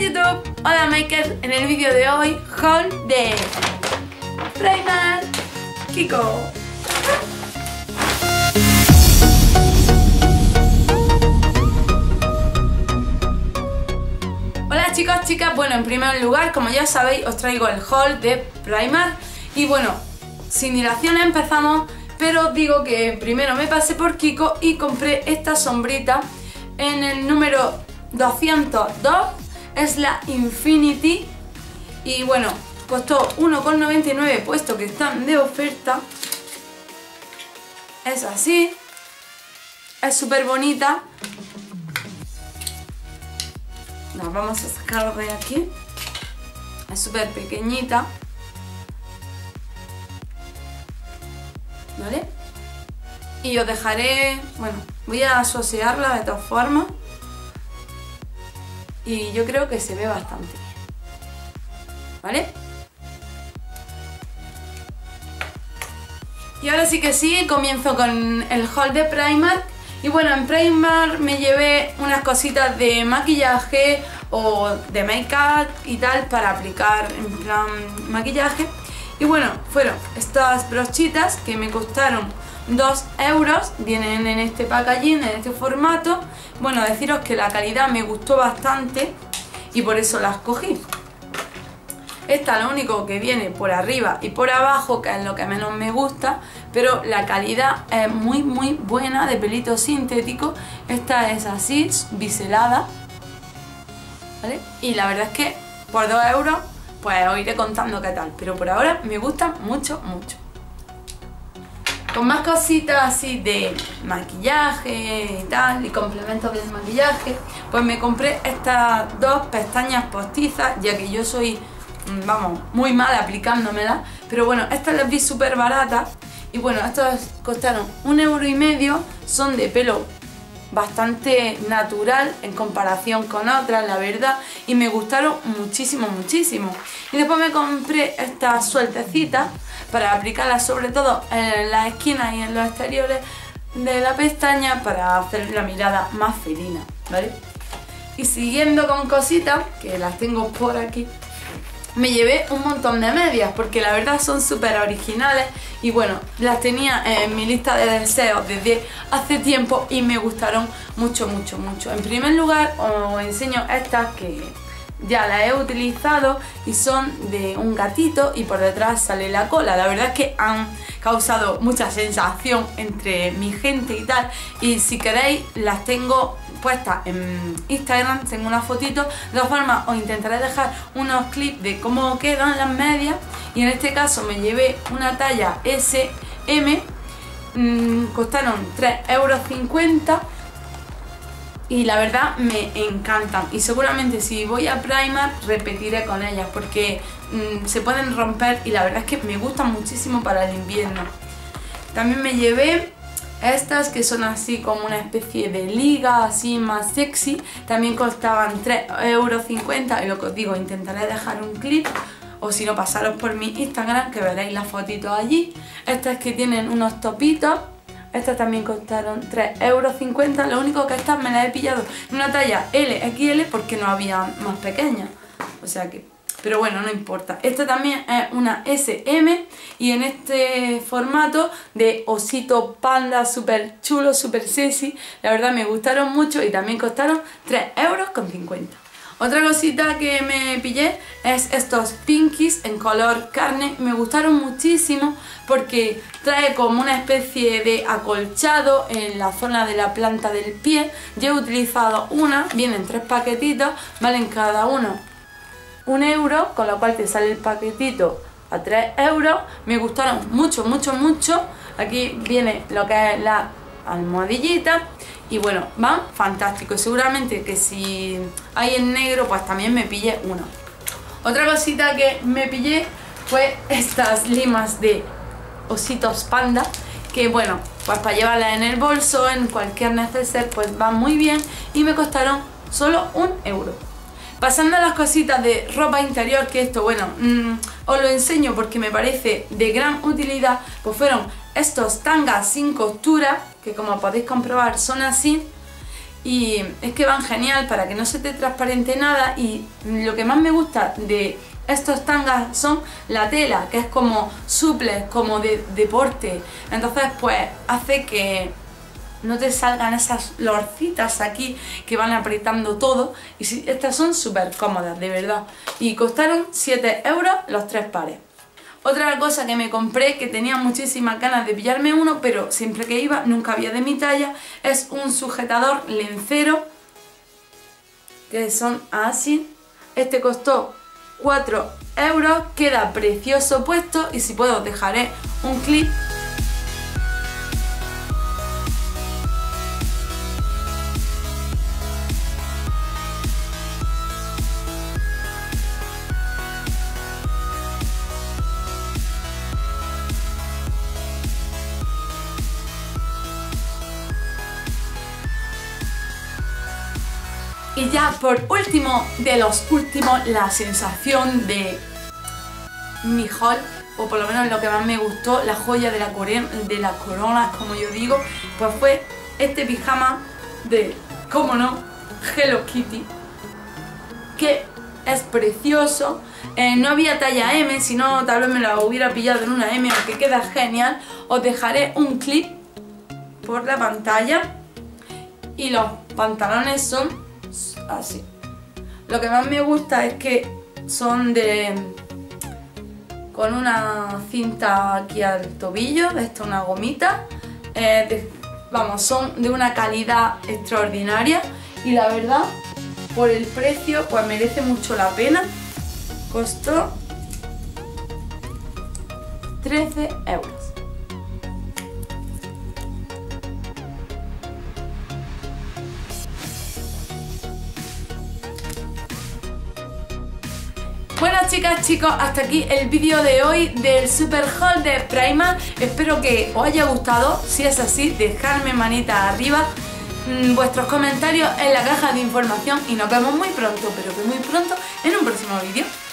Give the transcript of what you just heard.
YouTube, hola makers, en el vídeo de hoy haul de Primark Kiko. Hola chicos, chicas, bueno, en primer lugar, como ya sabéis, os traigo el haul de Primark. Y bueno, sin dilación empezamos, pero os digo que primero me pasé por Kiko y compré esta sombrita en el número 202, es la Infinity. Y bueno, costó 1,99 puesto que están de oferta. Es así, es súper bonita. La vamos a sacar de aquí. Es súper pequeñita, ¿vale? Y os dejaré, bueno, voy a asociarla de todas formas. Y yo creo que se ve bastante bien, ¿vale? Y ahora sí que sí, comienzo con el haul de Primark. Y bueno, en Primark me llevé unas cositas de maquillaje o de make-up y tal para aplicar en plan maquillaje. Y bueno, fueron estas brochitas que me costaron 2 euros, vienen en este packaging, en este formato. Bueno, deciros que la calidad me gustó bastante y por eso las cogí. Esta lo único que viene por arriba y por abajo, que es lo que menos me gusta, pero la calidad es muy buena, de pelito sintético. Esta es así, biselada, ¿vale? Y la verdad es que por 2 euros pues os iré contando qué tal, pero por ahora me gustan mucho. Con más cositas así de maquillaje y tal, y complementos del maquillaje, pues me compré estas dos pestañas postizas, ya que yo soy, vamos, muy mala aplicándomelas. Pero bueno, estas las vi súper baratas. Y bueno, estas costaron 1,5 €, son de pelo bastante natural en comparación con otras, la verdad, y me gustaron muchísimo. Y después me compré estas sueltecitas para aplicarlas sobre todo en las esquinas y en los exteriores de la pestaña para hacer la mirada más felina, ¿vale? Y siguiendo con cositas, que las tengo por aquí, me llevé un montón de medias porque la verdad son súper originales y bueno, las tenía en mi lista de deseos desde hace tiempo y me gustaron mucho. En primer lugar os enseño estas que ya las he utilizado y son de un gatito y por detrás sale la cola. La verdad es que han causado mucha sensación entre mi gente y tal, y si queréis las tengo puestas en Instagram, tengo una fotito. De todas formas os intentaré dejar unos clips de cómo quedan las medias. Y en este caso me llevé una talla SM, costaron 3,50 € y la verdad me encantan, y seguramente si voy a Primark repetiré con ellas porque se pueden romper y la verdad es que me gustan muchísimo para el invierno. También me llevé estas que son así como una especie de liga, así más sexy. También costaban 3,50 € y lo que os digo, intentaré dejar un clip o si no pasaros por mi Instagram que veréis las fotitos allí. Estas que tienen unos topitos, estas también costaron 3,50 €. Lo único que estas me las he pillado en una talla LXL porque no había más pequeñas, o sea que, pero bueno, no importa. Esta también es una SM y en este formato de osito panda, súper chulo, súper sexy. La verdad me gustaron mucho y también costaron 3,50 €. Otra cosita que me pillé es estos pinkies en color carne. Me gustaron muchísimo porque trae como una especie de acolchado en la zona de la planta del pie. Yo he utilizado una, vienen 3 paquetitos, valen cada uno 1 €, con lo cual te sale el paquetito a 3 €. Me gustaron mucho. Aquí viene lo que es la almohadillita y bueno, van fantásticos. Seguramente que si hay en negro pues también me pillé uno. Otra cosita que me pillé fue estas limas de ositos panda, que bueno, pues para llevarlas en el bolso, en cualquier neceser, pues van muy bien y me costaron solo 1 €. Pasando a las cositas de ropa interior, que esto, bueno, os lo enseño porque me parece de gran utilidad, pues fueron estos tangas sin costura, que como podéis comprobar son así, y es que van genial para que no se te transparente nada. Y lo que más me gusta de estos tangas son la tela, que es como suples, como de deporte, entonces pues hace que no te salgan esas lorcitas aquí que van apretando todo. Y sí, estas son súper cómodas, de verdad, y costaron 7 euros los 3 pares. Otra cosa que me compré, que tenía muchísimas ganas de pillarme uno, pero siempre que iba nunca había de mi talla, es un sujetador lencero, que son así. Este costó 4 euros, queda precioso puesto, y si puedo os dejaré un clip. Y ya por último, de los últimos, la sensación de mi haul, o por lo menos lo que más me gustó, la joya de la corona, como yo digo, pues fue este pijama de, cómo no, Hello Kitty, que es precioso. No había talla M, si no tal vez me la hubiera pillado en una M, aunque queda genial. Os dejaré un clip por la pantalla. Y los pantalones son así. Lo que más me gusta es que son con una cinta aquí al tobillo, esto es una gomita, vamos, son de una calidad extraordinaria, y la verdad, por el precio, pues merece mucho la pena. Costó 13 euros. Bueno, chicas, chicos, hasta aquí el vídeo de hoy del super haul de Primark. Espero que os haya gustado. Si es así, dejadme manita arriba, vuestros comentarios en la caja de información, y nos vemos muy pronto, pero que muy pronto, en un próximo vídeo.